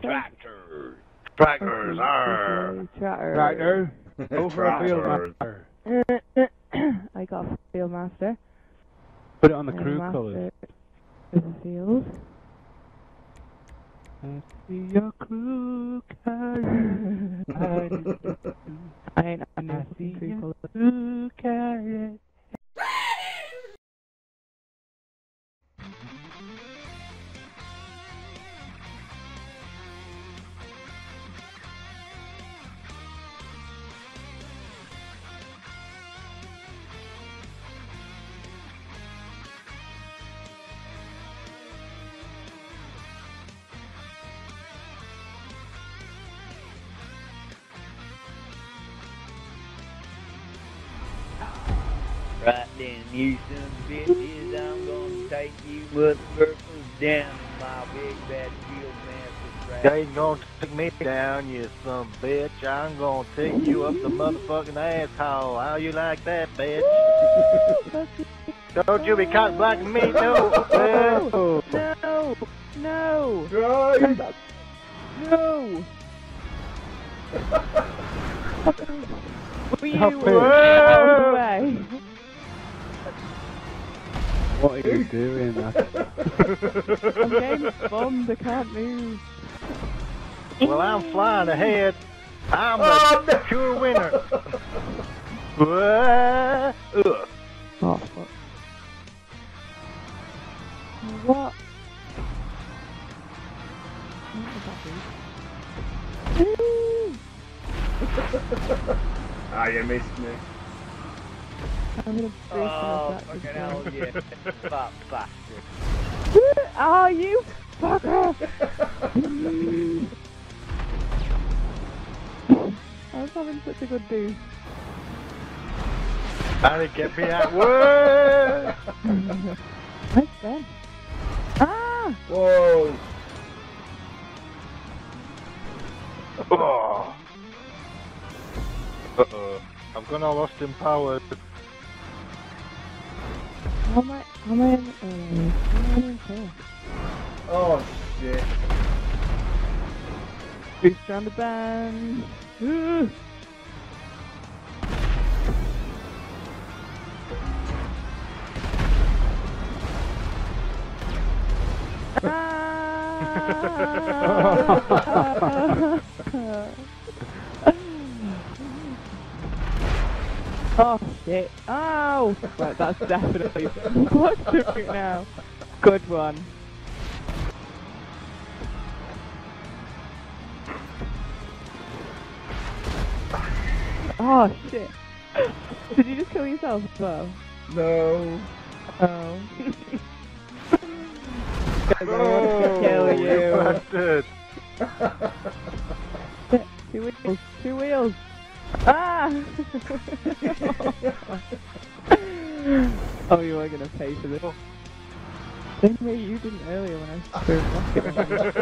Tractors. Tractors, arr. Tractor. Go for a field master. I got a field master. Put it on the crew colours. The field. I see your crew carriage. I see crew your colours. crew carriage. Right then, you son of bitches, I'm gonna take you motherfuckers down in my big bad field master trap. You ain't gonna take me down, you son of a bitch. I'm gonna take you up the motherfucking asshole. How you like that, bitch? Don't you be caught black me, no. No! No! Drive! No! Were you Stop it. out of the way? What are you doing? I'm getting bombed, I can't move. Well, I'm flying ahead. I'm the sure winner. Ugh. Oh, fuck. What? What would that be? Ah, you missed me. I'm gonna break Oh, fucking hell, yeah. Fat bastard. Oh, you fucker! I was having such a good boost. Trying to get me out. Whoa! Where's Ben? Ah! Whoa! Oh. Uh-oh. I'm gonna lost in power. How am I in here? Oh shit. Boost around the band. Oh shit. Oh! Right, that's definitely what's doing now. Good one. Oh shit. Did you just kill yourself as well? No. Oh. Oh, kill you. bastard. Two wheels. Two wheels. Ah! Oh, you are gonna pay for this. Same way you didn't earlier when I threw rocket.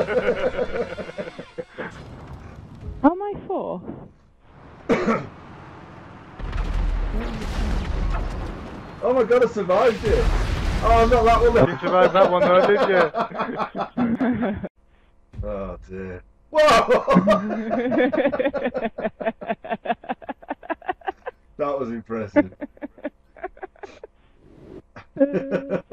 How am I fourth? Oh my god, I survived it! Oh, not that one. You survived that one though, did you? Oh dear. Whoa! That was impressive.